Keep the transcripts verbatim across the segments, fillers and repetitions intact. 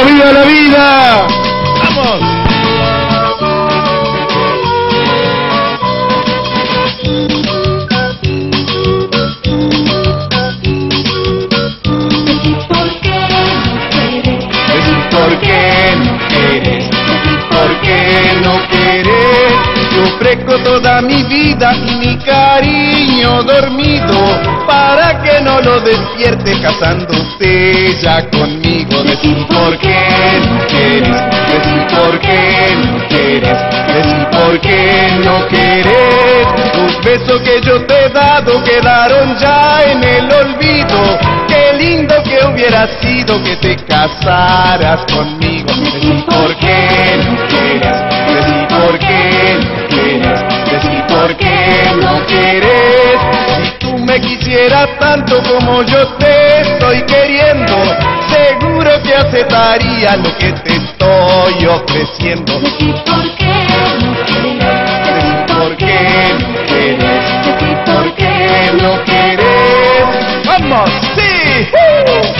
¡Vamos, viva la vida! ¡Vamos! ¿Por qué no quieres? ¿Por qué no quieres? Yo ofrezco toda mi vida y mi cariño dormido para que no lo despierte casándose ya conmigo. Decir por qué no quieres, decir por qué no quieres, decir por qué no quieres. Los besos que yo te he dado quedaron ya en el olvido. Qué lindo que hubiera sido que te casaras conmigo. Decir por qué no quieres, decir por qué no quieres, decir por qué no quieres. Si tú me quisieras tanto como yo te estoy queriendo, seguro que aceptaría lo que te estoy ofreciendo. Decir por qué no quieres, decir por qué no quieres, decir por qué no quieres. ¡Vamos! ¡Sí! ¡Uh!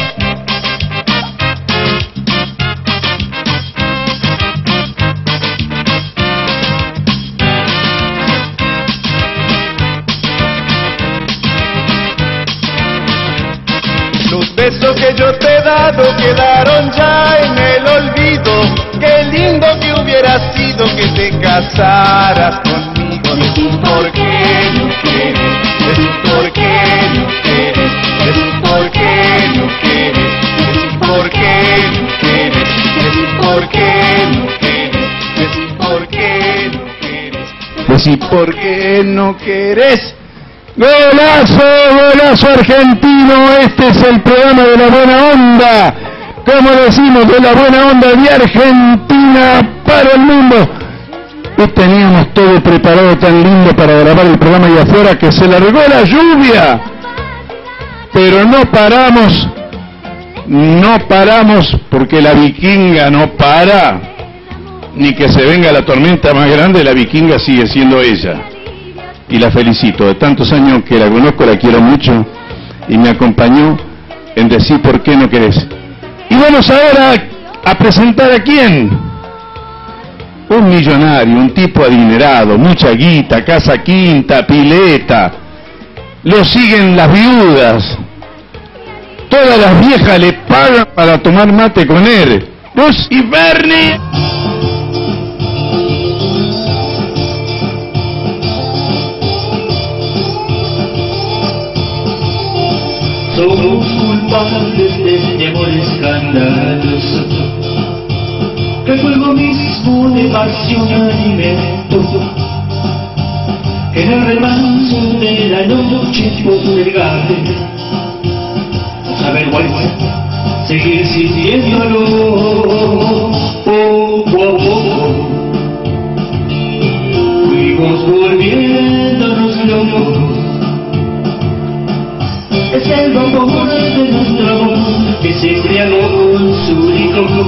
Los besos que yo te he dado quedaron ya en el olvido. Qué lindo que hubiera sido que te casaras conmigo. Decir por qué no quieres, decir por qué no quieres, decir por qué no quieres, decir por qué no quieres, decir por qué no quieres, decir por qué no quieres, decir por qué no quieres. ¡Golazo, golazo argentino! Este es el programa de la buena onda, como decimos, de la buena onda de Argentina para el mundo. Y teníamos todo preparado tan lindo para grabar el programa y afuera que se largó la lluvia. Pero no paramos, no paramos porque la vikinga no para. Ni que se venga la tormenta más grande, la vikinga sigue siendo ella. Y la felicito, de tantos años que la conozco, la quiero mucho y me acompañó en decir por qué no querés. Y vamos ahora a presentar a quién. Un millonario, un tipo adinerado, mucha guita, casa quinta, pileta. Lo siguen las viudas. Todas las viejas le pagan para tomar mate con él. Luz y Bernie. Somos culpables de este amor escandaloso, que el fuego mismo de pasión alimento, que en el remanso de la noche postergable nos avergüenza seguir sintiéndolo poco a poco. Fuimos volviéndonos locos. Es el vapor de nuestro amor que se embriagó con su licor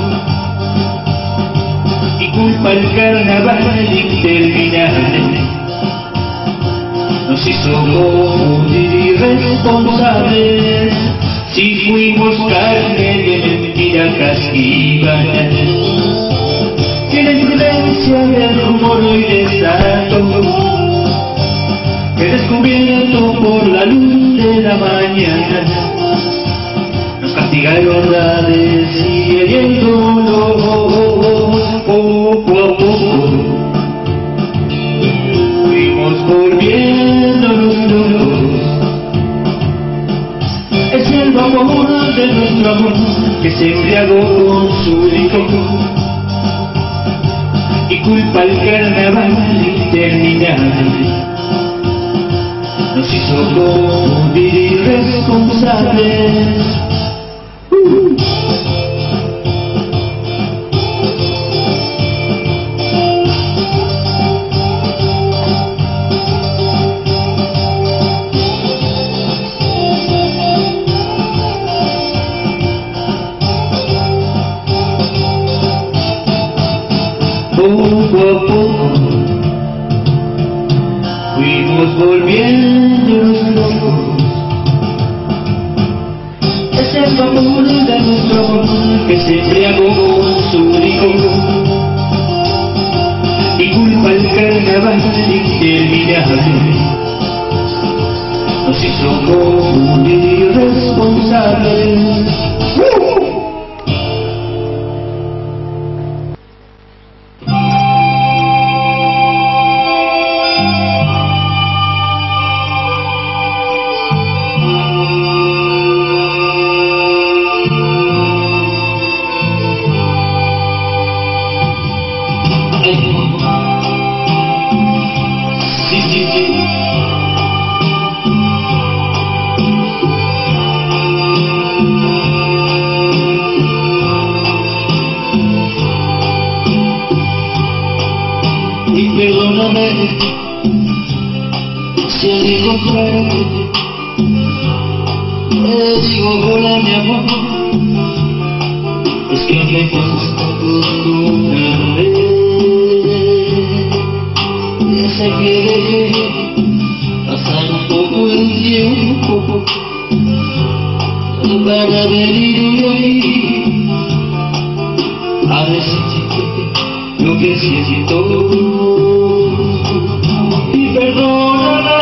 y culpa el carnaval interminable. Nos hizo morir irresponsables si fuimos carne de mentira casquiva. Que la imprudencia del rumor y desato, que descubierto por la luz de la mañana, nos castigaron a decir hiriéndonos poco a poco. Fuimos volviéndonos locos. Es el vapor de nuestro amor que se embriagó con su licor y culpa el carnaval interminable. Nos hizo morir irresponsables. Uh. Poco a poco fuimos volviéndonos locos. Es el vapor de nuestro amor que se embriagó si al encontrarte te digo hola mi amor, es que me cuesta acostumbrarme. Ya sé que dejé pasar un poco el tiempo para venir hoy a decirte lo que siento. Y perdóname,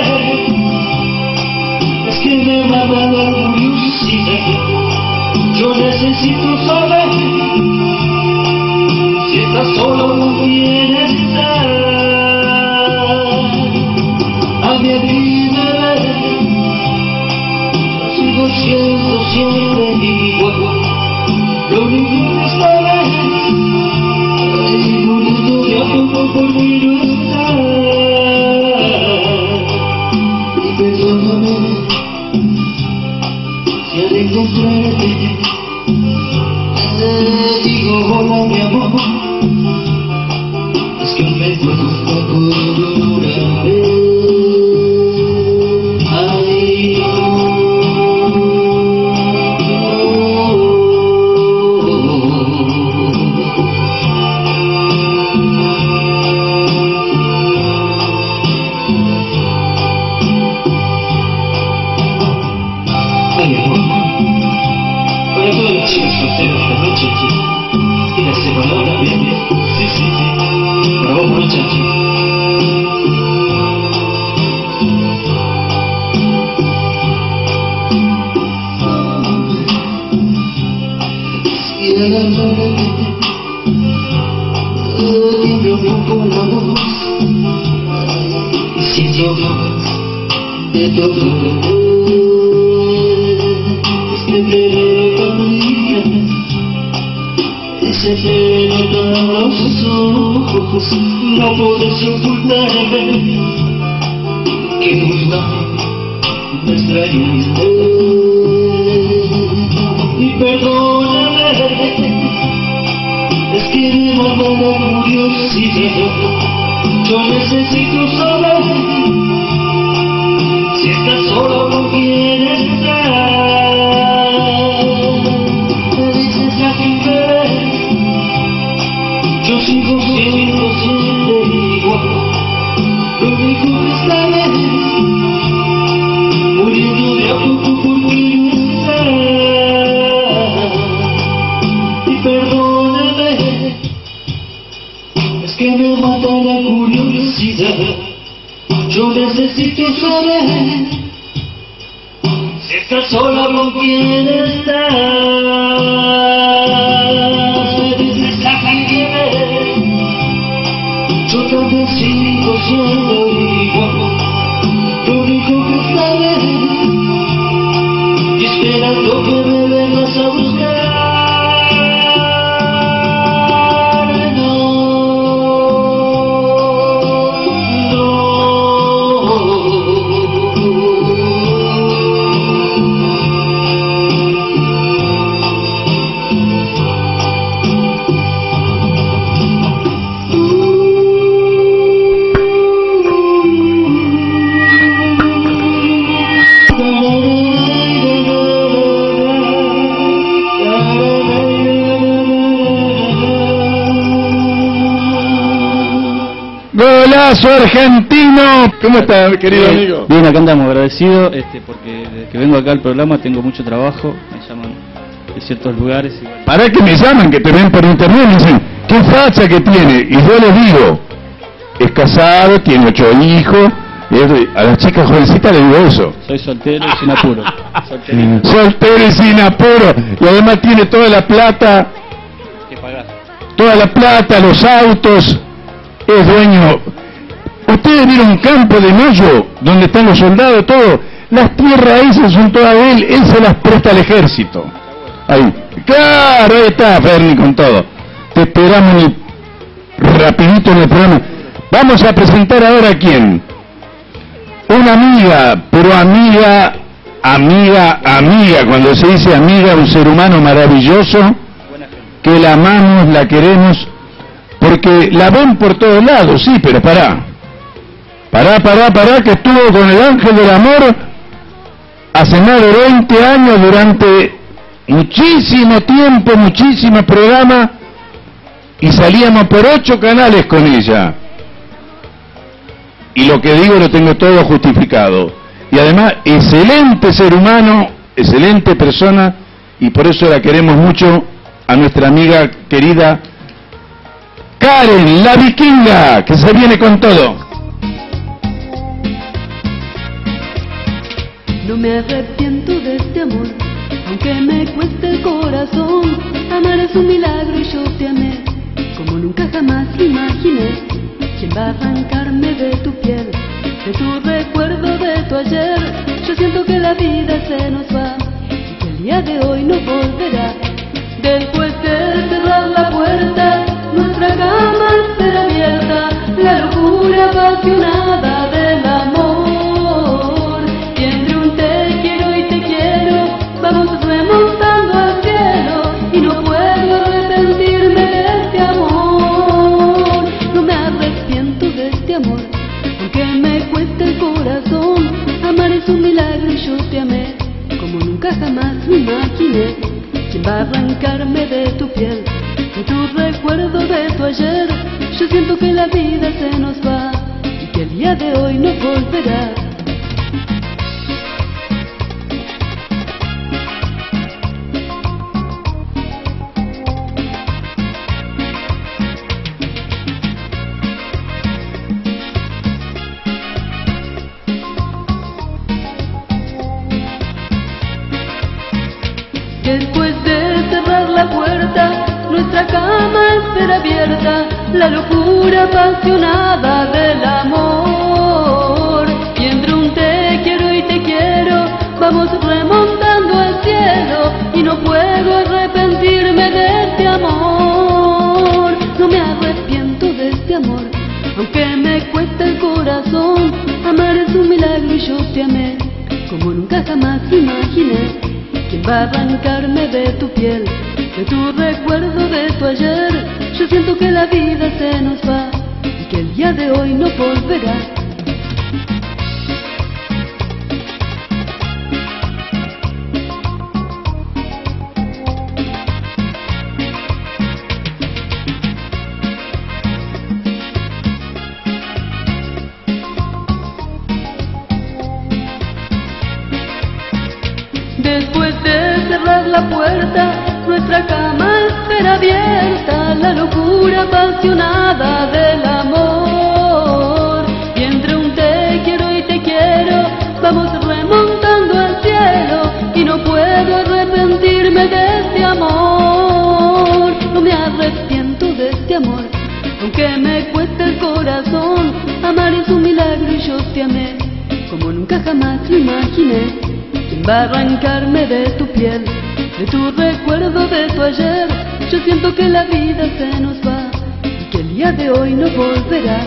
es que me mata la curiosidad. Yo necesito saber si estás solo o quieres estar. A mi vida sigo siendo siempre igual. Lo único que esta vez es ir muriendo de a poco por mi no estar. Y perdóname si al encontrarte te digo hola mi amor, es que me cuesta acostumbrarme. Ay, de todo este pleno camino, ese pleno tan los ojos, no podés ocultarme que gusta nuestra amistad. Y perdóname, es que me mata la curiosidad. Yo necesito saber si estás solo o quieres estar. Me dices a quien ver, yo sigo siendo siempre igual. Lo único que está bien, muriendo de a poco por mi no estar. Y perdóname, es que me mata la curiosidad. Yo necesito saber si estás sola o con quién estás. Me dices a quien yo también sigo siendo igual. Lo único que está bien y esperando que me vengas a buscar. Golazo argentino. ¿Cómo está, querido bien, amigo? Bien, acá andamos, agradecido, este, porque desde que vengo acá al programa tengo mucho trabajo, me llaman de ciertos lugares. Y bueno. ¿Para qué me llaman? Que te ven por internet y me dicen, ¿qué facha que tiene? Y yo les digo, es casado, tiene ocho hijos. Y a las chicas jovencitas les digo eso. Soy soltero y sin apuro. Solterito. Soltero y sin apuro. Y además tiene toda la plata. ¿Qué pagás? Toda la plata, los autos. Es dueño. Ustedes vieron Campo de Mayo, donde están los soldados, todo. Las tierras esas son todas de él. Él se las presta al ejército. Ahí. Claro, ahí está, Ferni, con todo. Te esperamos en el, rapidito en el programa. Vamos a presentar ahora a quién. Una amiga, pero amiga, amiga, amiga. Cuando se dice amiga, un ser humano maravilloso, que la amamos, la queremos, porque la ven por todos lados, sí, pero pará. Pará, pará, pará, que estuvo con el Ángel del Amor hace más de veinte años, durante muchísimo tiempo, muchísimos programas, y salíamos por ocho canales con ella. Y lo que digo lo tengo todo justificado. Y además, excelente ser humano, excelente persona, y por eso la queremos mucho a nuestra amiga querida Karen, la vikinga, que se viene con todo. No me arrepiento de este amor, aunque me cueste el corazón. Amar es un milagro y yo te amé, como nunca jamás imaginé. ¿Quién va a arrancarme de tu piel, de tu recuerdo, de tu ayer? Yo siento que la vida se nos va y que el día de hoy no volverá. Después de cerrar la puerta, nuestra cama será abierta, la locura apasionada del amor. Y entre un te quiero y te quiero, vamos remontando al cielo, y no puedo arrepentirme de este amor. No me arrepiento de este amor, aunque me cueste el corazón. Amar es un milagro y yo te amé, como nunca jamás me imaginé. ¿Quién va a arrancarme de tu piel, de tu recuerdo, de tu ayer? Yo siento que la vida se nos va y que el día de hoy no volverá. Después de cerrar la puerta, nuestra cama espera abierta, la locura apasionada del amor. Y entre un te quiero y te quiero, vamos remontando al cielo, y no puedo arrepentirme de este amor. No me arrepiento de este amor, aunque me cueste el corazón. Amar es un milagro y yo te amé, como nunca jamás imaginé. ¿Quién va a arrancarme de tu piel, de tu recuerdo, de tu ayer? Yo siento que la vida se nos va y que el día de hoy no volverá. Después de cerrar la puerta, nuestra cama espera abierta, la locura apasionada del amor. Y entre un te quiero y te quiero, vamos remontando al cielo, y no puedo arrepentirme de este amor. No me arrepiento de este amor, aunque me cueste el corazón. Amar es un milagro y yo te amé, como nunca jamás lo imaginé. ¿Quién va a arrancarme de tu piel, de tu recuerdo, de tu ayer? Yo siento que la vida se nos va y que el día de hoy no volverá.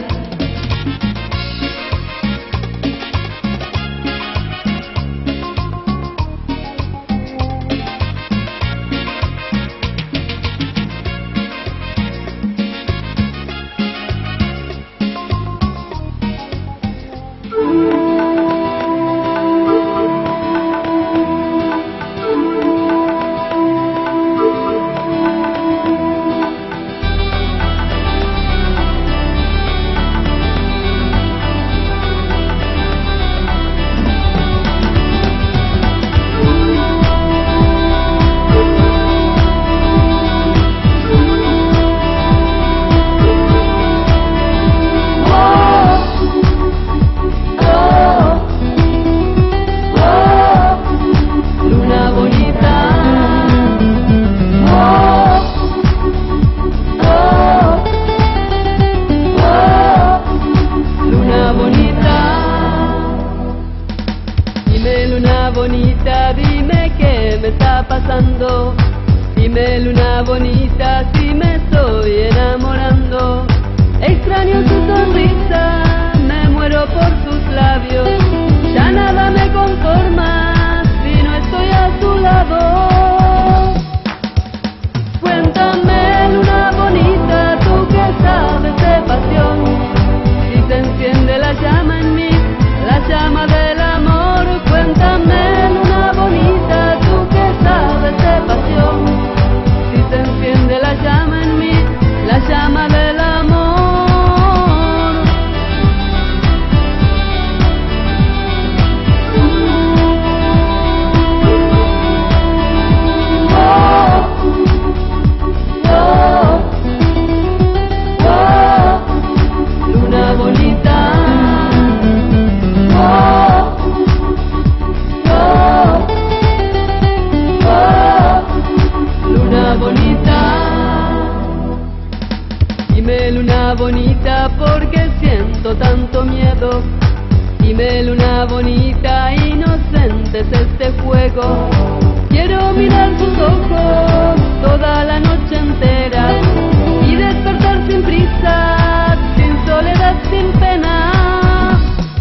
bonita, porque siento tanto miedo. Dime, luna bonita, inocente es este juego. Quiero mirar tus ojos toda la noche entera y despertar sin prisa, sin soledad, sin pena.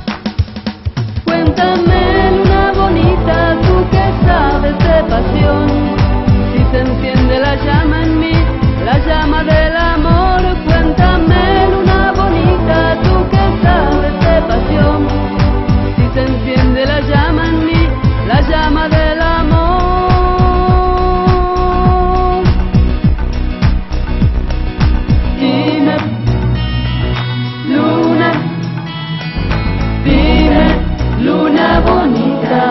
Cuéntame, luna bonita, tú que sabes de pasión, si se enciende la llama en mí, la llama del amor. Cuéntame, luna bonita, tú que sabes de pasión, si se enciende la llama en mí, la llama del amor. Dime, luna, dime, luna bonita.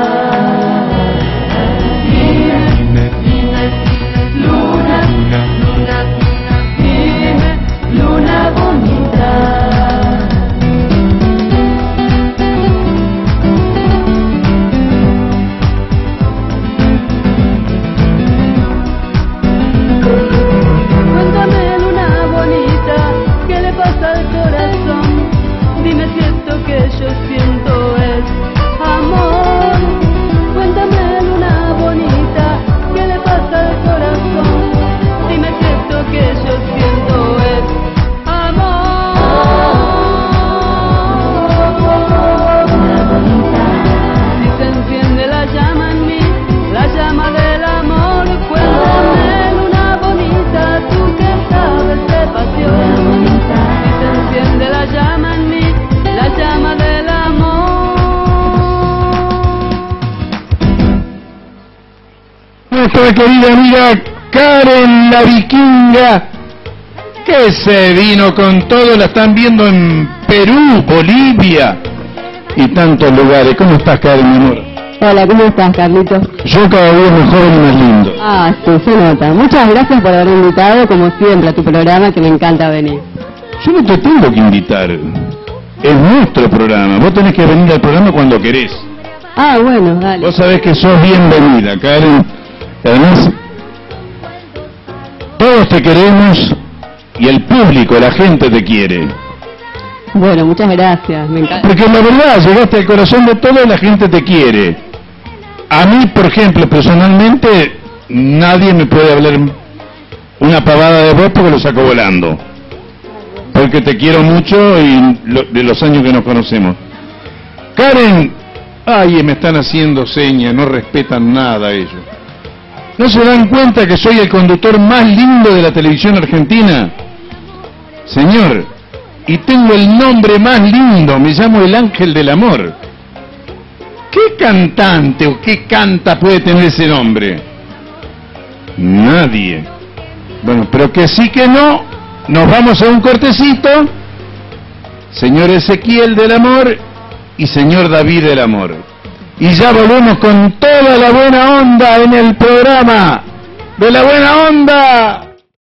Dime, dime, luna, luna, dime, luna bonita. Cuéntame, luna bonita, ¿qué le pasa al corazón? Dime si esto que yo siento es amor. Cuéntame, luna bonita, ¿qué le pasa al corazón? Dime si esto que yo siento es amor. Si se enciende la llama en mí, la llama del amor. Cuéntame, luna bonita, tú que sabes de pasión, si se enciende la llama en mí, la llama del amor. Nuestra querida amiga Karen la Vikinga, que se vino con todo, la están viendo en Perú, Bolivia y tantos lugares. ¿Cómo estás, Karen, mi amor? Hola, ¿cómo estás, Carlitos? Yo cada día mejor y más lindo. Ah, sí, se nota. Muchas gracias por haber invitado, como siempre, a tu programa, que me encanta venir. Yo no te tengo que invitar, es nuestro programa, vos tenés que venir al programa cuando querés. Ah, bueno, dale. Vos sabés que sos bienvenida, Karen. Además, todos te queremos y el público, la gente te quiere. Bueno, muchas gracias, me encanta. Porque la verdad, llegaste al corazón de todo y la gente te quiere. A mí, por ejemplo, personalmente, nadie me puede hablar una pavada de vos porque lo saco volando. Porque te quiero mucho y lo, de los años que nos conocemos. Karen, ay, me están haciendo señas, no respetan nada ellos. ¿No se dan cuenta que soy el conductor más lindo de la televisión argentina? Señor, y tengo el nombre más lindo, me llamo el Ángel del Amor. ¿Qué cantante o qué canta puede tener ese nombre? Nadie. Bueno, pero que sí que no, nos vamos a un cortecito. Señor Ezequiel del Amor y señor David del Amor. Y ya volvemos con toda la buena onda en el programa de la buena onda.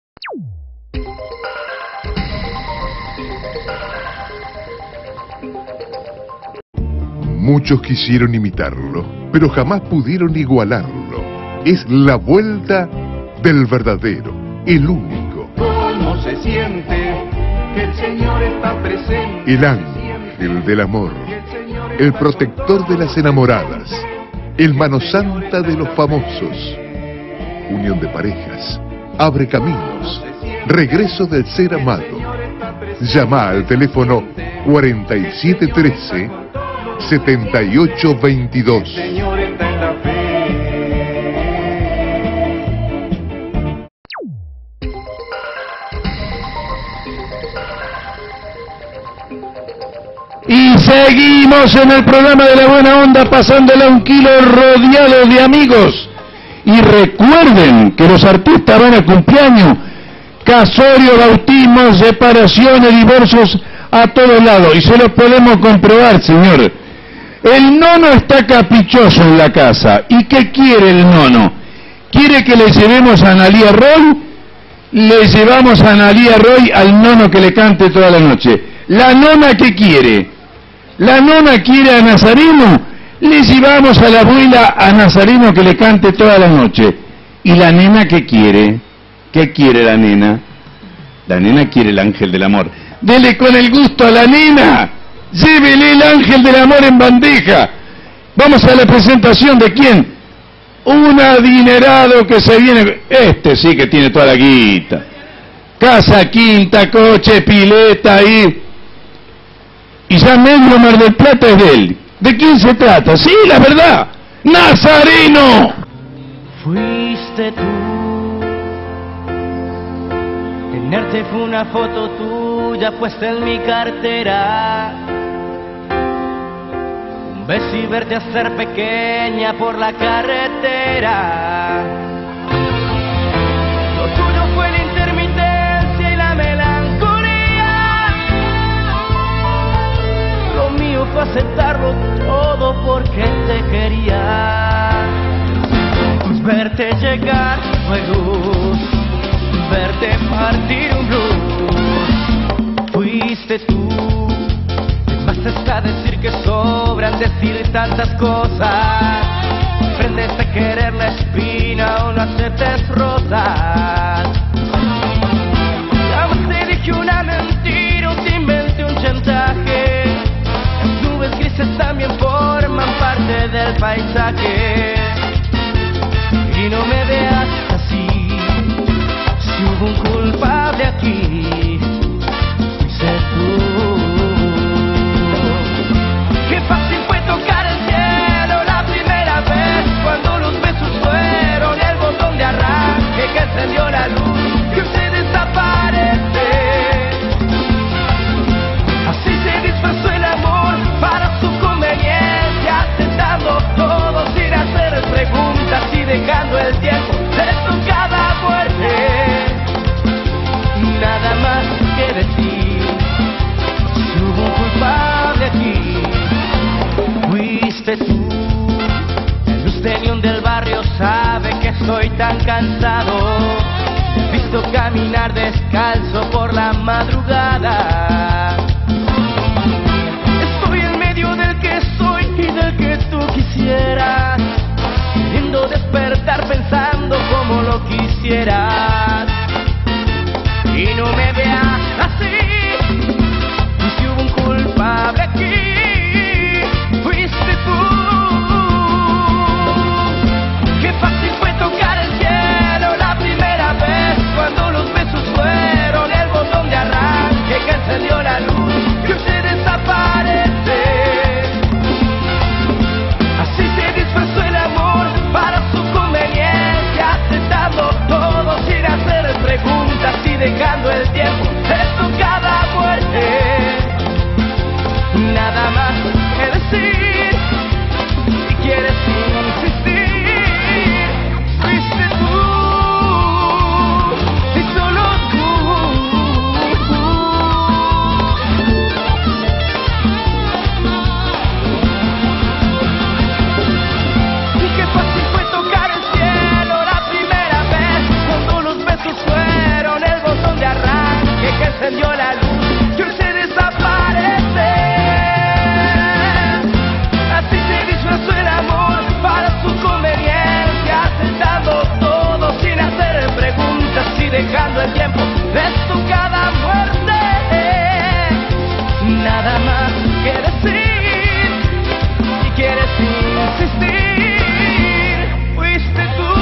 Muchos quisieron imitarlo, pero jamás pudieron igualarlo. Es la vuelta del verdadero, el único. ¿Cómo se siente que el Señor está presente? El ángel del amor, el protector de las enamoradas, el mano santa de los famosos. Unión de parejas, abre caminos, regreso del ser amado. Llama al teléfono cuarenta y siete trece, setenta y ocho veintidós. Señor está en la fe. Y seguimos en el programa de la buena onda, pasándole un kilo rodeado de amigos. Y recuerden que los artistas van a cumpleaños, casorio, bautismos, separaciones, divorcios, a todos lados. Y se lo podemos comprobar, señor. El nono está caprichoso en la casa. ¿Y qué quiere el nono? ¿Quiere que le llevemos a Analía Roy? Le llevamos a Analía Roy al nono que le cante toda la noche. ¿La nona qué quiere? ¿La nona quiere a Nazareno? Le llevamos a la abuela a Nazareno que le cante toda la noche. ¿Y la nena qué quiere? ¿Qué quiere la nena? La nena quiere el ángel del amor. dele con el gusto a la nena, llévele el ángel del amor en bandeja. Vamos a la presentación de quién, un adinerado que se viene, este sí que tiene toda la guita, casa, quinta, coche, pileta ahí, y ya medio Mar del Plata es de él. ¿De quién se trata? Sí, la verdad, Nazareno. Fuiste tú, tenerte fue una foto tuya puesta en mi cartera, un beso y verte hacer pequeña por la carretera. Lo tuyo fue la intermitencia y la melancolía, lo mío fue aceptarlo todo porque te quería. Verte llegar fue luz, verte partir un blues. Fuiste tú, más está decir que sobran decir tantas cosas. Aprendes a querer la espina o no aceptes rosas. Jamás te dije una mentira o te inventé un chantaje. Las nubes grises también forman parte del paisaje. Y no me veas así, si hubo un culpable aquí, fuiste tú. Qué fácil fue tocar el cielo la primera vez, cuando los besos fueron el botón de arranque que encendió la luz y usted desaparece. Así se disfrazó el amor para su conveniencia, aceptando todo sin hacer preguntas y dejando el tiempo de su cada muerte. Nada más que decir, si hubo un culpable aquí, fuiste tú. El lusteñón del barrio sabe que estoy tan cansado, he visto caminar descalzo por la madrugada. Estoy en medio del que soy y del que tú quisieras, queriendo despertar pensando como lo quisieras. Y no me veas así, si hubo un culpable aquí, fuiste tú. Qué fácil fue tocar el cielo la primera vez, cuando los besos fueron el botón de arranque que encendió la luz y usted desaparece. Así se disfrazó el amor para su conveniencia, aceptando todo sin hacer preguntas y dejando el tiempo de su cada muerte. Nada más que decir, si quieres insistir, fuiste tú, y solo tú. Y qué fácil fue tocar el cielo la primera vez, cuando los besos fueron el botón de arranque que encendió la luz y hoy se desaparece. Así se disfrazó el amor para su conveniencia, aceptando todo sin hacer preguntas y dejando el tiempo de su cada muerte. Nada más que decir, si quieres insistir, fuiste tú.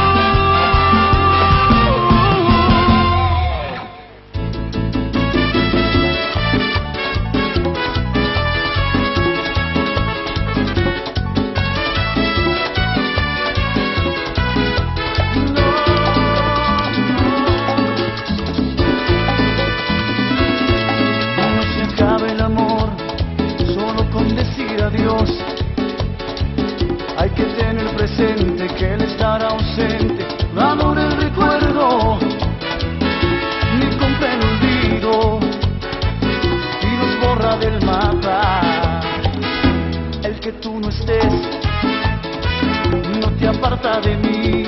No se acaba el amor solo con decir adiós. Hay que tener presente que el estar ausente no adora el recuerdo, ni compra el olvido y nos borra del mapa. El que tú no estés no te aparta de mí.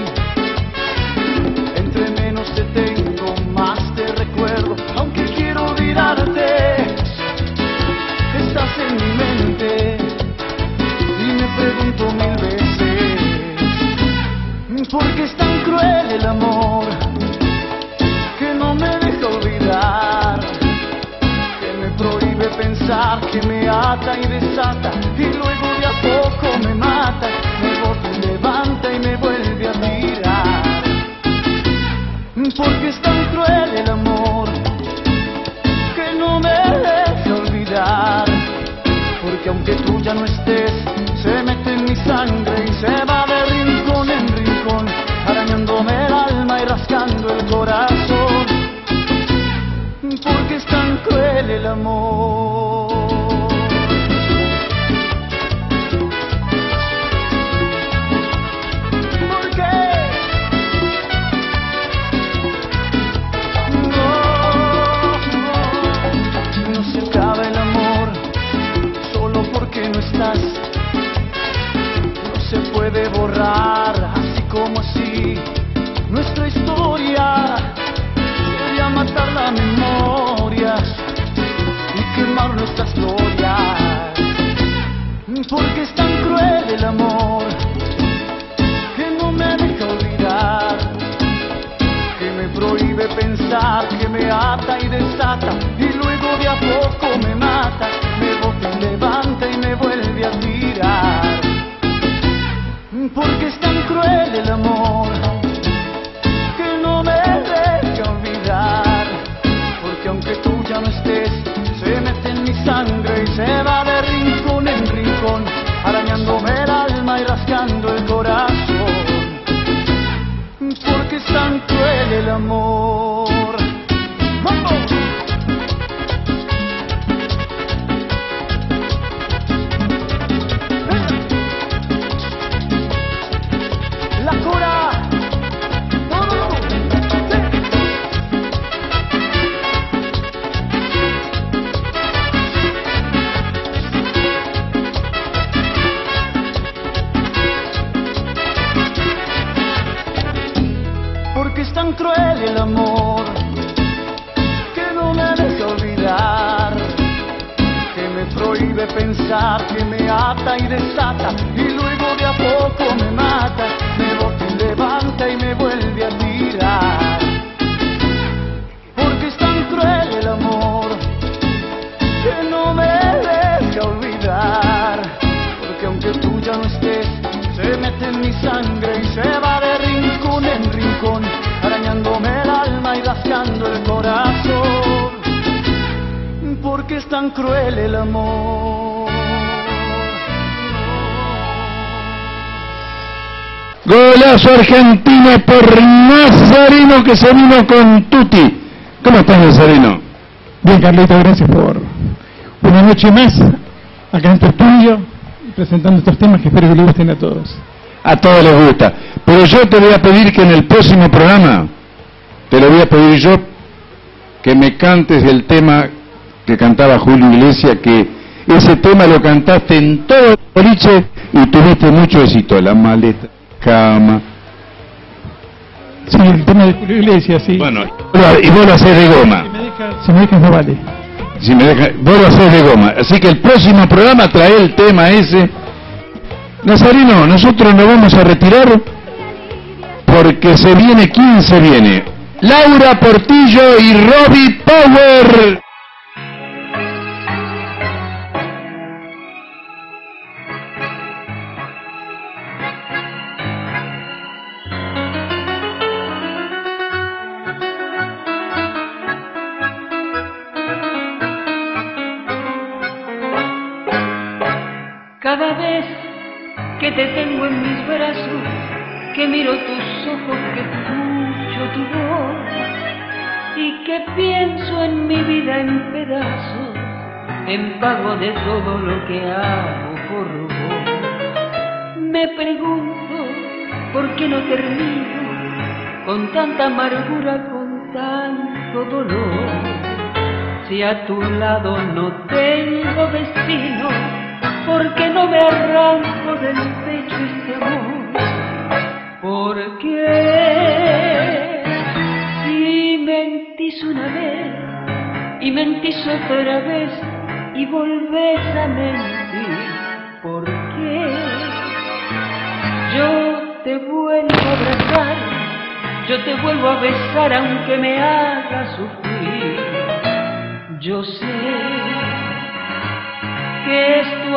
Entre menos te tengo, más te recuerdo. Aunque quiero olvidarte, estás en mi mente y me pregunto mil veces, ¿por qué es tan cruel el amor que no me deja olvidar? ata y desata y luego de a poco me mata, me bota y levanta y me vuelve a tirar. Porque es tan cruel el amor que no me deja olvidar. Porque aunque tú ya no estés, se mete en mi sangre y se va de rincón en rincón, arañándome el alma y rascando el corazón. Porque es tan cruel el amor. ¿Por qué? No, no se acaba el amor solo porque no estás. No se puede borrar así como así nuestra historia. Sería matar la memoria y quemar nuestras glorias. Porque es tan cruel el amor que no me deja olvidar, que me prohíbe pensar, que me ata y desata y luego de a poco me mata, me bota y levanta y me vuelve a tirar. Porque es tan cruel el amor que no me deja olvidar. Porque aunque tú ya no estés, se mete en mi sangre y se va de rincón en rincón, arañándome el alma y rascando el corazón. Porque es tan cruel el amor. ¡Vamos! La cura. Porque es tan cruel el amor que no me deja olvidar, que me prohíbe pensar, que me ata y desata y luego de a poco me mata, me bota y levanta y me vuelve a tirar. Porque es tan cruel el amor que no me deja olvidar. Porque aunque tú ya no estés, se mete en mi sangre y se va de rincón en rincón, arañándome el alma y rascando el corazón. Porque es tan cruel el amor. Golazo argentino por Nazareno, que se vino con Tutti. ¿Cómo estás, Nazareno? Bien, Carlito, gracias por una noche más acá en tu estudio, presentando estos temas que espero que les gusten a todos. A todos les gusta. Pero yo te voy a pedir que en el próximo programa, te lo voy a pedir yo, que me cantes el tema que cantaba Julio Iglesias, que ese tema lo cantaste en todo el boliche y tuviste mucho éxito. La maleta, cama. Sí, el tema de Julio Iglesias, sí. Bueno, y vos lo haces de goma. Si me dejas, si me dejas no vale. Si me dejas, vos lo haces de goma. Así que el próximo programa trae el tema ese. Nazareno, nosotros nos vamos a retirar porque se viene, ¿quién se viene? Laura Portillo y Robbie Power. Cada vez que te tengo en mis brazos, que miro tus ojos, que escucho tu voz y que pienso en mi vida en pedazos, en pago de todo lo que hago por vos. Me pregunto por qué no termino con tanta amargura, con tanto dolor, si a tu lado no tengo destino. ¿Por qué no me arranco del pecho este amor? ¿Por qué? Si mentís una vez y mentís otra vez y volvés a mentir, ¿por qué? Yo te vuelvo a abrazar, yo te vuelvo a besar aunque me haga sufrir. Yo sé que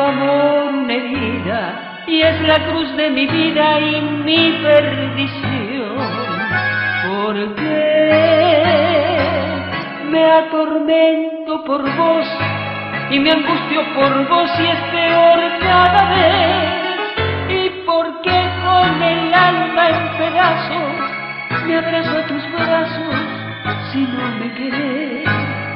amor una herida y es la cruz de mi vida y mi perdición. ¿Por qué me atormento por vos y me angustio por vos y es peor cada vez? ¿Y por qué con el alma en pedazos me abrazo a tus brazos si no me querés?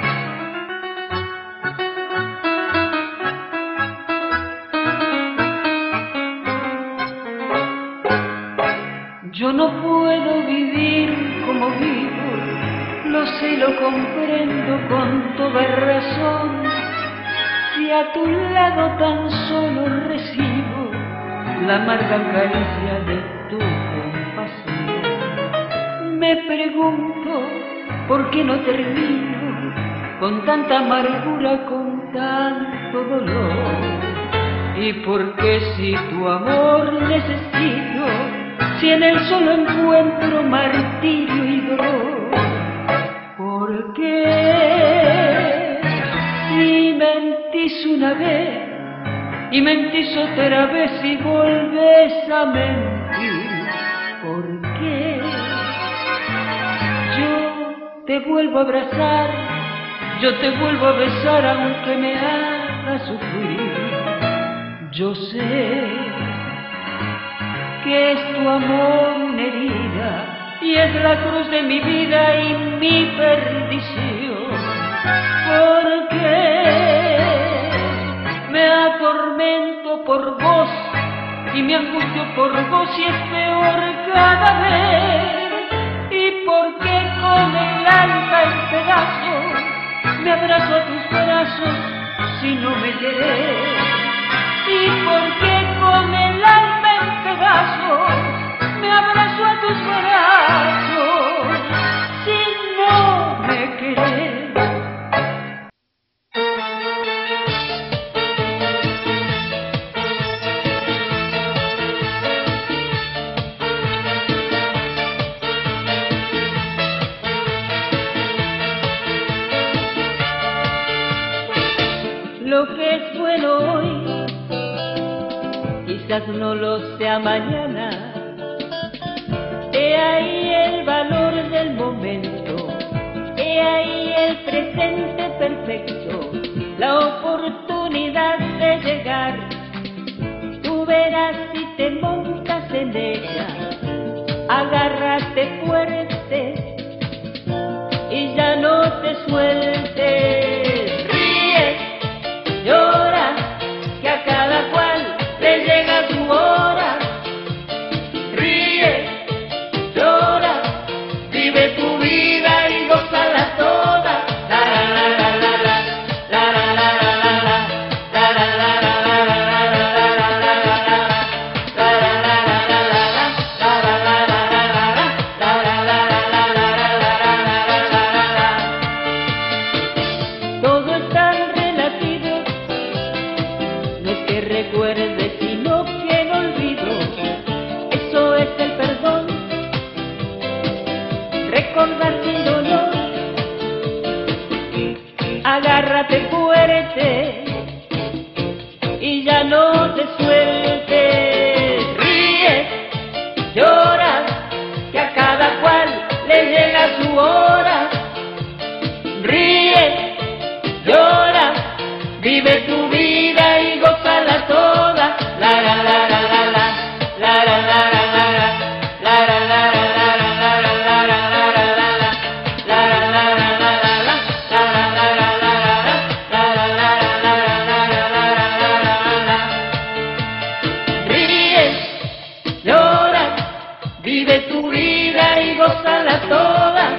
Yo no puedo vivir como vivo, lo sé y lo comprendo con toda razón. Si a tu lado tan solo recibo la amarga caricia de tu compasión, me pregunto por qué no termino con tanta amargura, con tanto dolor. Y por qué si tu amor necesito, si en él solo encuentro martirio y dolor. ¿Por qué si mentís una vez y mentís otra vez y volvés a mentir? ¿Por qué yo te vuelvo a abrazar, yo te vuelvo a besar aunque me haga sufrir? Yo sé que es tu amor una herida y es la cruz de mi vida y mi perdición. ¿Por qué me atormento por vos y me angustio por vos y es peor cada vez? ¿Y por qué con el alma en pedazos me abrazo a tus brazos si no me querés? ¿Y por qué con el alma en pedazos me abrazo a tus brazos si no me querés? Lo que es bueno hoy quizás no lo sea mañana. He ahí el valor del momento, he ahí el presente perfecto, la oportunidad de llegar. Tú verás si te montas en ella, agárrate fuerte y ya no te sueltes. Ríe, llora, que a cada cual le llega su hora. Ríe, llora, vive tu vida y gózala toda. La la la la la la, la la la la la, la la la la la la. Todo es tan relativo, no es que recuerde, sino que no olvido. Eso es el perdón, recordar sin dolor. Agárrate fuerte y ya no te sueltes. Ríe, llora, que a cada cual le llega su hora. Ríe, llora, vive tu vida y gózala toda. La la la la la la, la la la la la la, la la la la la la, la la la la la la, la la la la la la, la la la la la la, la la la la la. Ríe, llora, vive tu vida y gózala toda.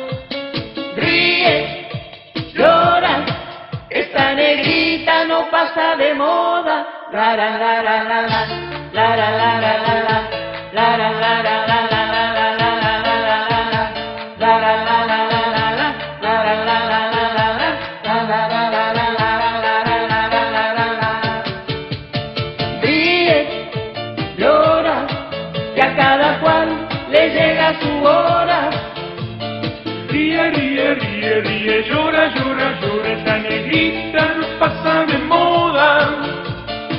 Ríe, llora, esta negrita no pasa de moda. La la la la la la, la la la la la la, la la la la la la, la la la la la la, la la la la la la, la la la la la la, la la la la la la. Ríe, llora, que a cada cual le llega su hora. Ríe, ríe, ríe, ríe, llora, llora, llora, esta negrita no pasa de moda.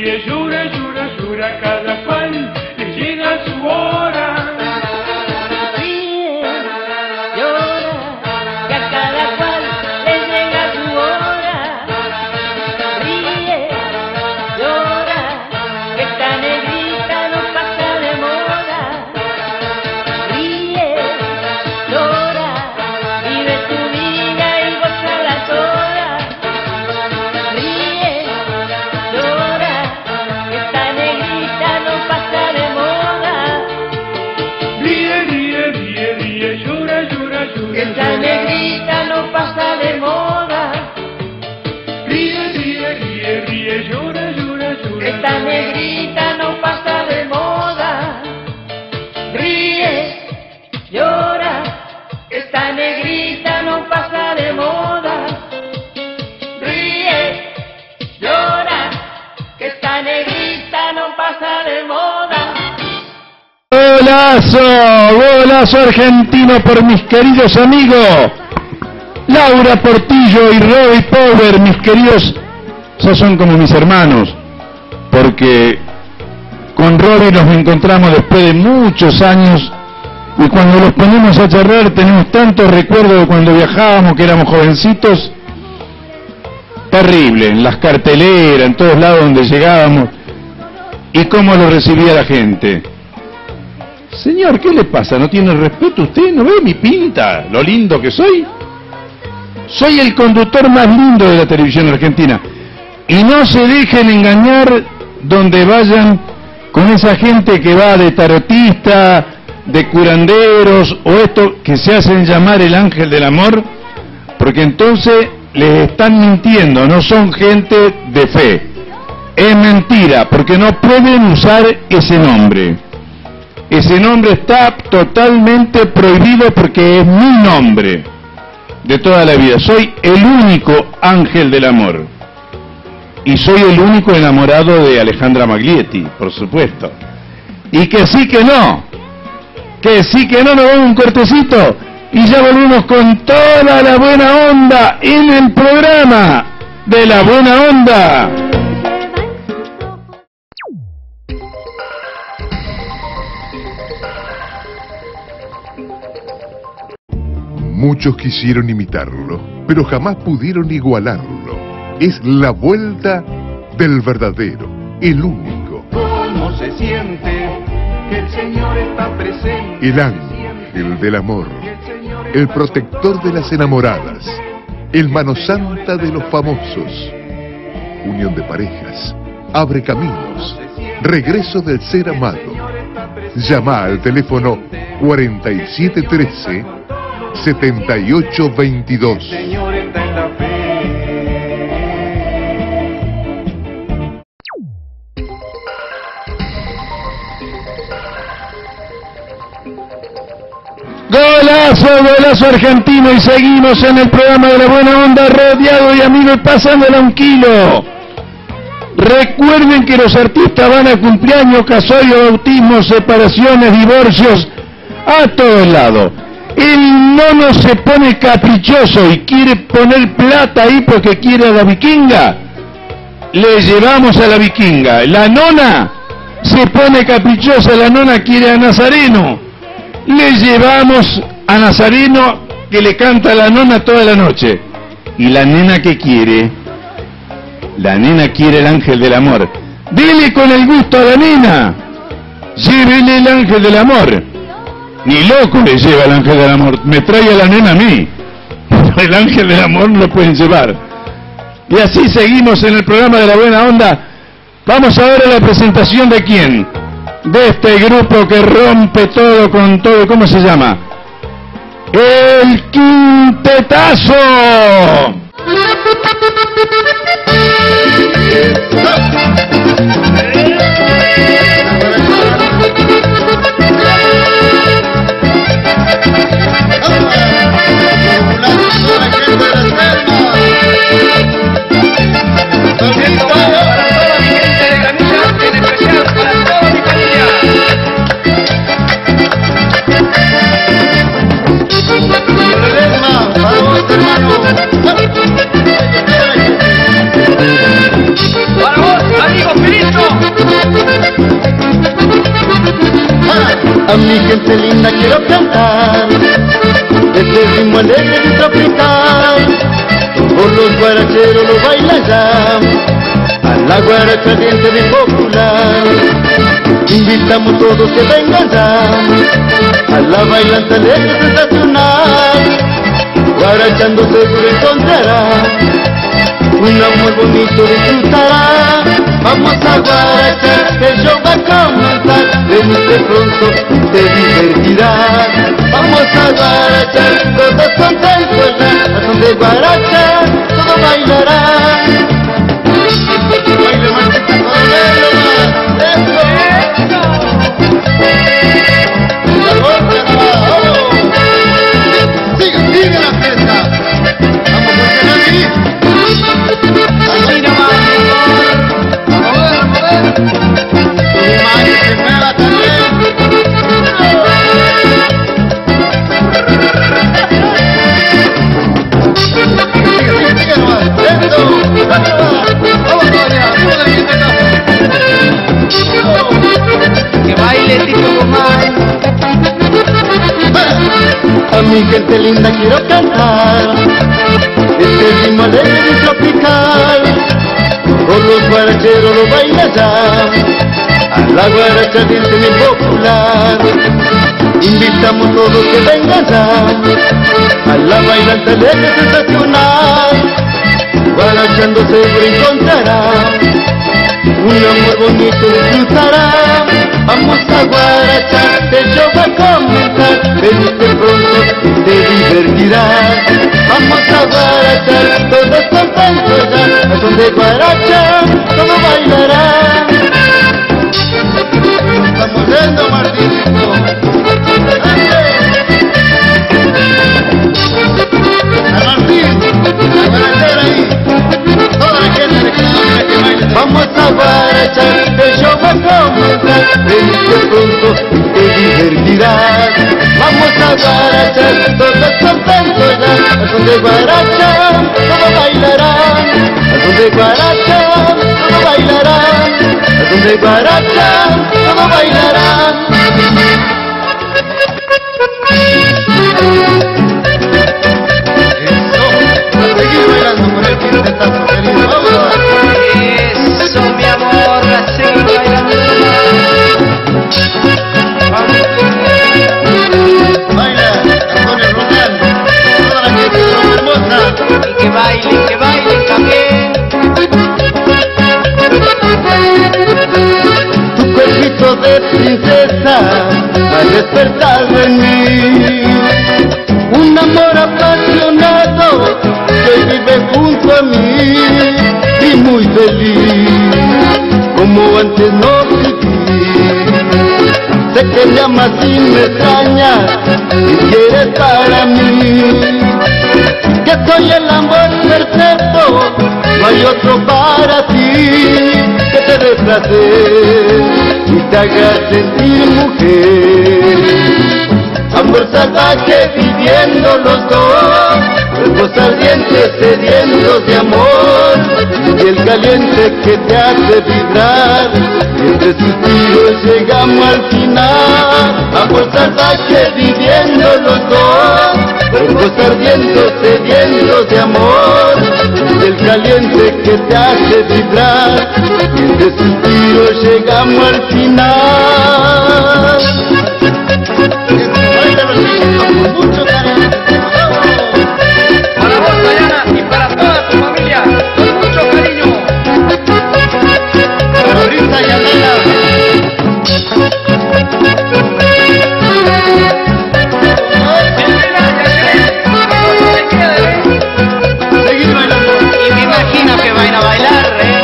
ríe, llora, llora, llora, cada cual le llega su hora. Ríe, llora, que a cada cual le llega su hora. Ríe, llora, que esta negrita no pasa de moda. Ríe, llora, vive tu vida y gózala toda. Ríe, llora, que esta negrita no pasa de moda. Ríe, ríe, ríe, ríe, llora, llora, llora. Esta negrita no pasa de moda. Ríe, ríe, ríe, ríe, llora, llora, llora. Esta negrita no pasa de moda. Ríe, llora, esta negrita no pasa de moda. Ríe, llora, que esta negrita no pasa de moda. Golazo, golazo argentino por mis queridos amigos Laura Portillo y Roy Power, mis queridos, ya son como mis hermanos, porque con Robbie nos encontramos después de muchos años y cuando los ponemos a charlar tenemos tantos recuerdos de cuando viajábamos, que éramos jovencitos, terrible, en las carteleras, en todos lados donde llegábamos, y cómo lo recibía la gente. Señor, ¿qué le pasa? ¿No tiene respeto usted? ¿No ve mi pinta? ¿Lo lindo que soy? Soy el conductor más lindo de la televisión argentina. Y no se dejen engañar donde vayan con esa gente que va de tarotista, de curanderos, o esto que se hacen llamar el ángel del amor, porque entonces les están mintiendo, no son gente de fe. Es mentira, porque no pueden usar ese nombre. Ese nombre está totalmente prohibido porque es mi nombre de toda la vida. Soy el único ángel del amor. Y soy el único enamorado de Alejandra Maglietti, por supuesto. Y que sí que no. Que sí que no, nos vamos un cortecito. Y ya volvemos con toda la buena onda en el programa de la buena onda. Muchos quisieron imitarlo, pero jamás pudieron igualarlo. Es la vuelta del verdadero, el único. ¿Cómo se siente que el Señor está presente? El ángel del amor, el protector de las enamoradas, el mano santa de los famosos. Unión de parejas, abre caminos, regreso del ser amado. Llama al teléfono cuarenta y siete trece, setenta y ocho veintidós. Señor está en la fe. Golazo, golazo argentino, y seguimos en el programa de la buena onda, rodeado de amigos, pasándola un kilo. Recuerden que los artistas van a cumpleaños, casorios, bautismos, separaciones, divorcios, a todos lados. El nono se pone caprichoso y quiere poner plata ahí porque quiere a la vikinga. Le llevamos a la vikinga. La nona se pone caprichosa, la nona quiere a Nazareno. Le llevamos a Nazareno, que le canta a la nona toda la noche. ¿Y la nena qué quiere? La nena quiere el ángel del amor. Dele con el gusto a la nena. Llévele el ángel del amor. Ni loco le lleva el ángel del amor. Me trae a la nena a mí. El ángel del amor no lo pueden llevar. Y así seguimos en el programa de la buena onda. Vamos ahora a la presentación de quién. De este grupo que rompe todo con todo. ¿Cómo se llama? El Quintetazo. Para vos, amigo Felito. A mi gente linda quiero cantar este ritmo alegre y tropical. Por los guaracheros lo bailan ya, a la guaracha ardiente bien popular. Invitamos todos que vengan ya a la bailanta alegre sensacional. Guarachando seguro encontrará un amor bonito disfrutará. Vamos a guarachar, que el show va a comenzar. Venite pronto y te divertirás. Vamos a guarachar, todos contentos ya. A son de guaracha, todo bailará. Baile Martita, todo bailo más. ¡Eso! ¡La golpe, vamos! ¡Sigue, sigue la fiesta! ¡Vamos, porque no vi! ¡Ahí nomás, vamos a ver, vamos a ver! ¡Tu madre se mueva también! ¡Sigue, sigue, sigue nomás! ¡Eso! ¡Vamos, vamos todavía! ¡Vamos a la fiesta! ¡Que baile, Tito Guzmán! A mi gente linda quiero cantar este ritmo alegre y tropical. Por los guaracheros lo baila ya, a la guaracha ardiente bien popular. Invitamos todos que vengan ya a la bailanta alegre sensacional. Guarachando seguro encontrará un amor bonito disfrutará. Vamos a guarachar, el show va a comenzar. Venite pronto y te divertirás. Vamos a guarachar, todos contentos ya. A son de guaracha, todo bailará. Estamos yendo, Martinito. A Martín, a guarachar ahí. Toda la gente que baila. Vamos a guarachar, el show va a comenzar. Venite pronto y te divertirás. Vamos a guarachar, todos contentos ya. A son de guaracha, todo bailarán. A son de guaracha, todo bailarán. A son de guaracha, todo bailarán. Eso, a seguir bailando con el quintetazo, querido. Vamos a ver. Eso, mi amor, a seguir bailando. Baila, Antonio Roldán, toda la gente de la hermosa. Y que bailen, que bailen también. Tu cuerpito de princesa ha despertado en mí un amor apasionado que hoy vive junto a mí y muy feliz como antes no viví. Sé que me amas y me extrañas y quieres para mí, que soy el amor perfecto, no hay otro para ti, que te dé placer y te haga sentir mujer. Amor salvaje viviendo los dos, cuerpos ardientes sedientos de amor, y el caliente que te hace vibrar, y entre suspiros llegamos al final. Amor salvaje viviendo los dos, cuerpos ardientes sedientos de amor, y el caliente que te hace vibrar, y entre suspiros llegamos al final. Con mucho cariño. Para vos, Dayana, y para toda tu familia, con mucho cariño. Para Brisa y Adela. Seguir bailando. Y me imagino que van a bailar, ¿eh?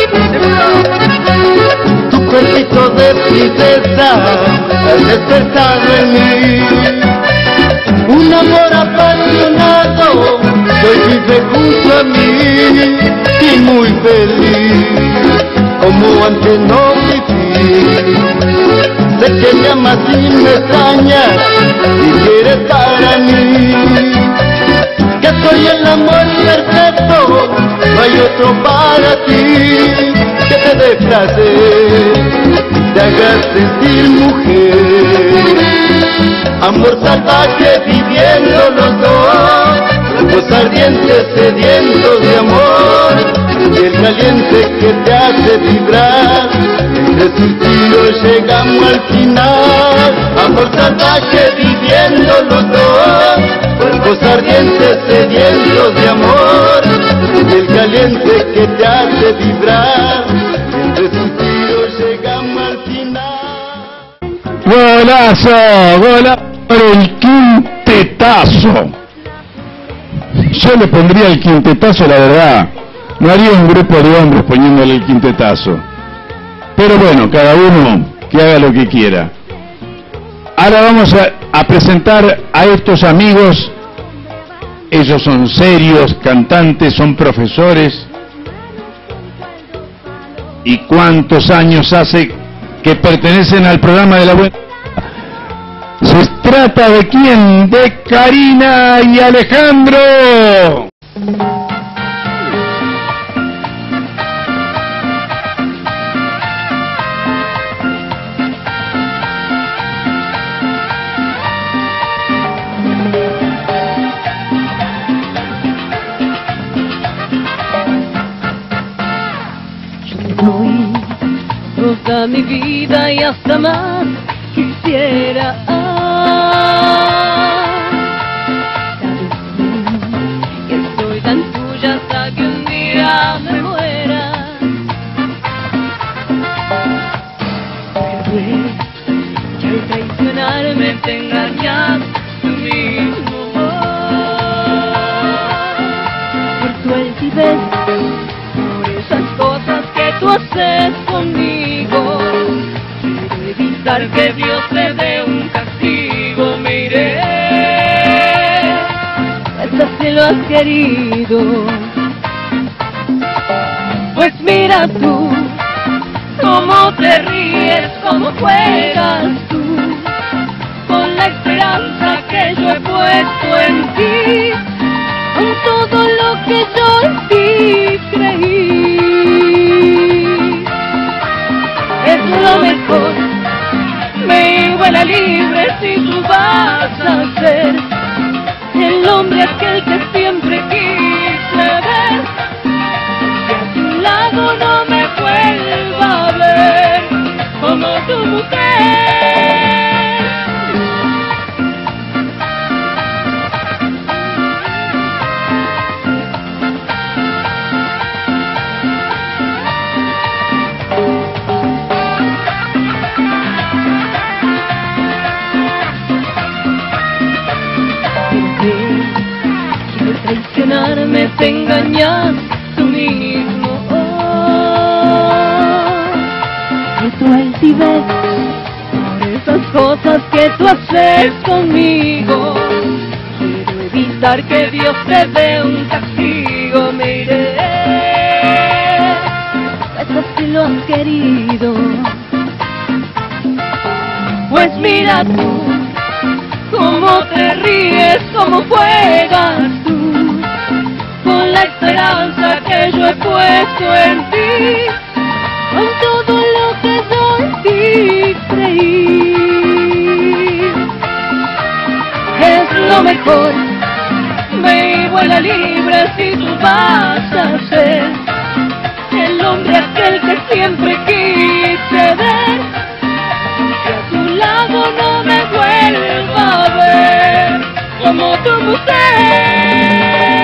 Tu cuerpito de princesa ha despertado en mí un amor apasionado que hoy vive junto a mí y muy feliz como antes no viví. Sé que me amas y me extrañas y quieres para mí, que soy el amor perfecto, no hay otro para ti, que te dé placer, te hagas sentir mujer. Amor salvaje viviendo los dos, fuegos ardientes sedientos de amor, y el caliente que te hace vibrar, entre suspiros llegamos al final. Amor salvaje viviendo los dos, fuegos ardientes sedientos de amor, y el caliente que te hace vibrar, entre suspiros llegamos al final. Golazo, golazo por el quintetazo. Yo le pondría el quintetazo, la verdad. No haría un grupo de hombres poniéndole el quintetazo. Pero bueno, cada uno que haga lo que quiera. Ahora vamos a, a presentar a estos amigos. Ellos son serios, cantantes, son profesores. ¿Y cuántos años hace que pertenecen al programa de la buena? Se trata de quién, de Karina y Alejandro. Toda mi vida y hasta más quisiera. Sabes tú que soy tan tuya hasta que un día me muera. Pero es que al traicionarme te engañas tú mismo. Por tu altivez, por esas cosas que tú haces conmigo, quiero evitar que Dios te dé un castigo. Me iré, pues así lo has querido. Pues mira tú, cómo te ríes, cómo juegas tú, con la esperanza que yo he puesto en ti, con todo lo que yo en ti creí. Es lo mejor, me vuela libre si tú vas a ser el hombre aquel que siempre quise ver, que a tu lado no me vuelva a ver como tu mujer. Traicionarme te engañas tú mismo. Oh, por tu altivez, por esas cosas que tú haces conmigo, quiero evitar que Dios te dé un castigo. Me iré, pues así lo has querido. Pues mira tú, cómo te ríes, cómo juegas tú, con la esperanza que yo he puesto en ti, con todo lo que yo en ti creí. Es lo mejor, ve y vuela libre si tú vas a ser el hombre aquel que siempre quise ver, que a tu lado no me vuelva a ver como tu mujer.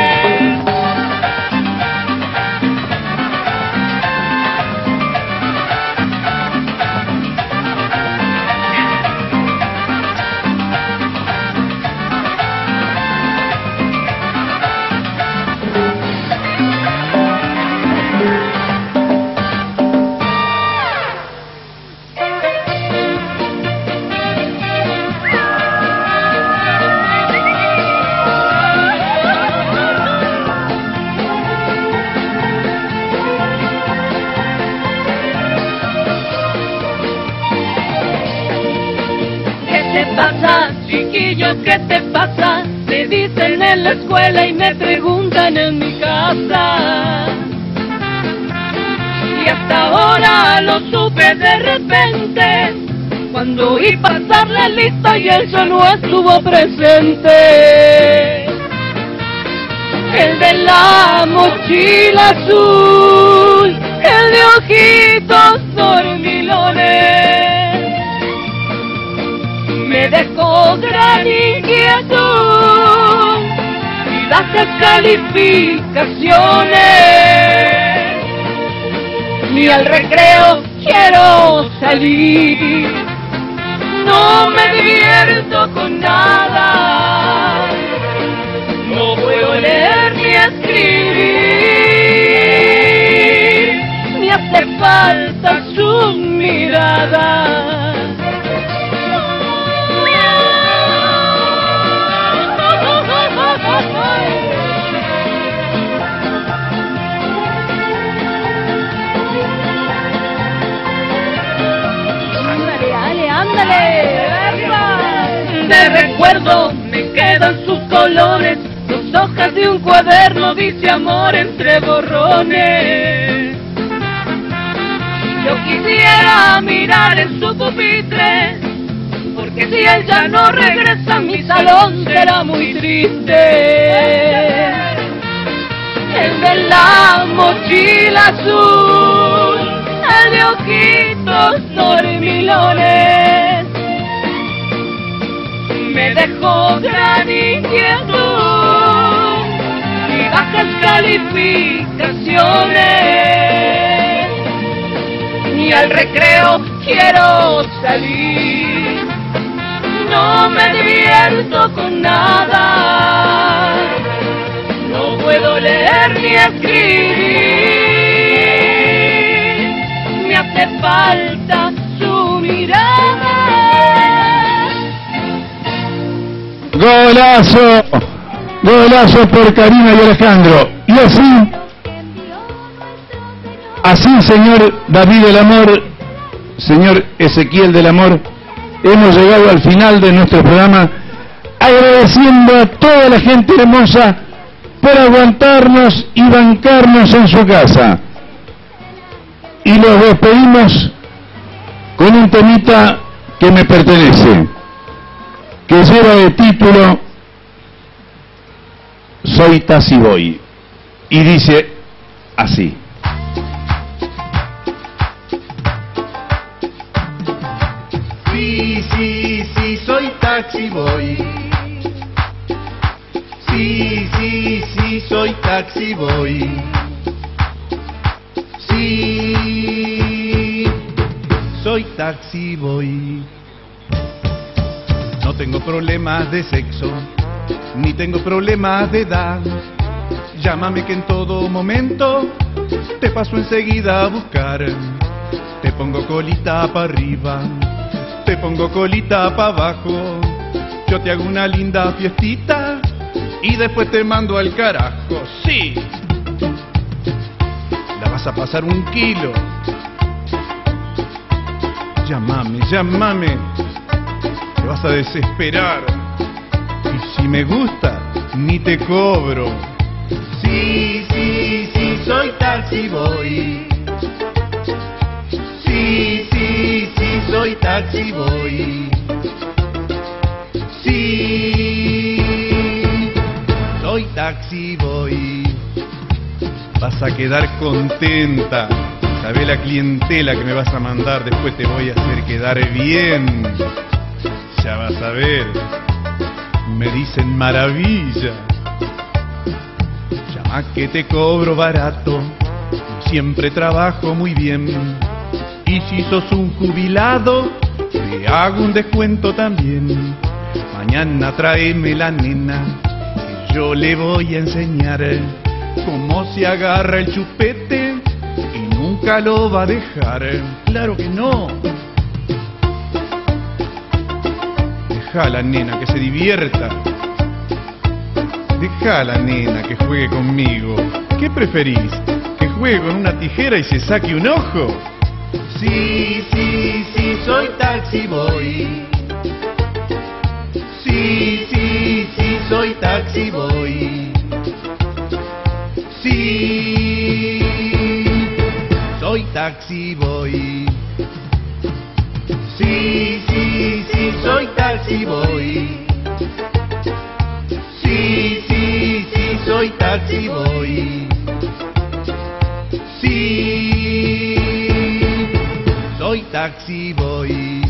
Chiquillos, ¿qué te pasa? Me dicen en la escuela y me preguntan en mi casa. Y hasta ahora lo supe de repente, cuando oí pasar la lista y él ya no estuvo presente. El de la mochila azul, el de ojitos dormilones, me dejó gran inquietud y bajas calificaciones. Ni al recreo quiero salir, no me divierto con nada, no puedo leer ni escribir, ni hace falta su mirada. De recuerdo me quedan sus colores, dos hojas de un cuaderno, dice amor entre borrones. Yo quisiera mirar en su pupitre, porque si él ya no regresa a mi salón será muy triste. El de la mochila azul, el de ojitos dormilones, me dejó gran inquietud y bajas calificaciones. Ni al recreo quiero salir, no me divierto con nada, no puedo leer ni escribir, me hace falta su mirada. Golazo, golazo por Karina y Alejandro. Y así, así señor David del Amor, señor Ezequiel del Amor, hemos llegado al final de nuestro programa, agradeciendo a toda la gente hermosa por aguantarnos y bancarnos en su casa. Y los despedimos con un temita que me pertenece, que lleva de título Soy Taxi Boy, y dice así. Sí, sí, sí, soy Taxi Boy. Sí, sí, sí, soy Taxi Boy. Sí, soy Taxi Boy. No tengo problemas de sexo, ni tengo problemas de edad. Llámame que en todo momento te paso enseguida a buscar. Te pongo colita para arriba, te pongo colita para abajo. Yo te hago una linda fiestita y después te mando al carajo. Sí, la vas a pasar un kilo. Llámame, llámame, te vas a desesperar. Y si me gusta, ni te cobro. Sí, sí, sí, soy Taxi Boy. Sí, sí, sí, soy Taxi Boy. Sí, soy Taxi Boy. Vas a quedar contenta. Sabé la clientela que me vas a mandar, después te voy a hacer quedar bien. Ya vas a ver, me dicen maravilla. Llama que te cobro barato, siempre trabajo muy bien. Y si sos un jubilado, te hago un descuento también. Mañana tráeme la nena, que yo le voy a enseñar cómo se agarra el chupete y nunca lo va a dejar. Claro que no. Deja a la nena que se divierta. Deja a la nena que juegue conmigo. ¿Qué preferís? ¿Que juegue con una tijera y se saque un ojo? Sí, sí, sí, soy Taxi Boy. Sí, sí, sí, soy Taxi Boy. Sí, soy Taxi Boy. Sí, sí. soy taxi boy. Sí, sí, sí, soy taxi boy. Sí, soy taxi boy.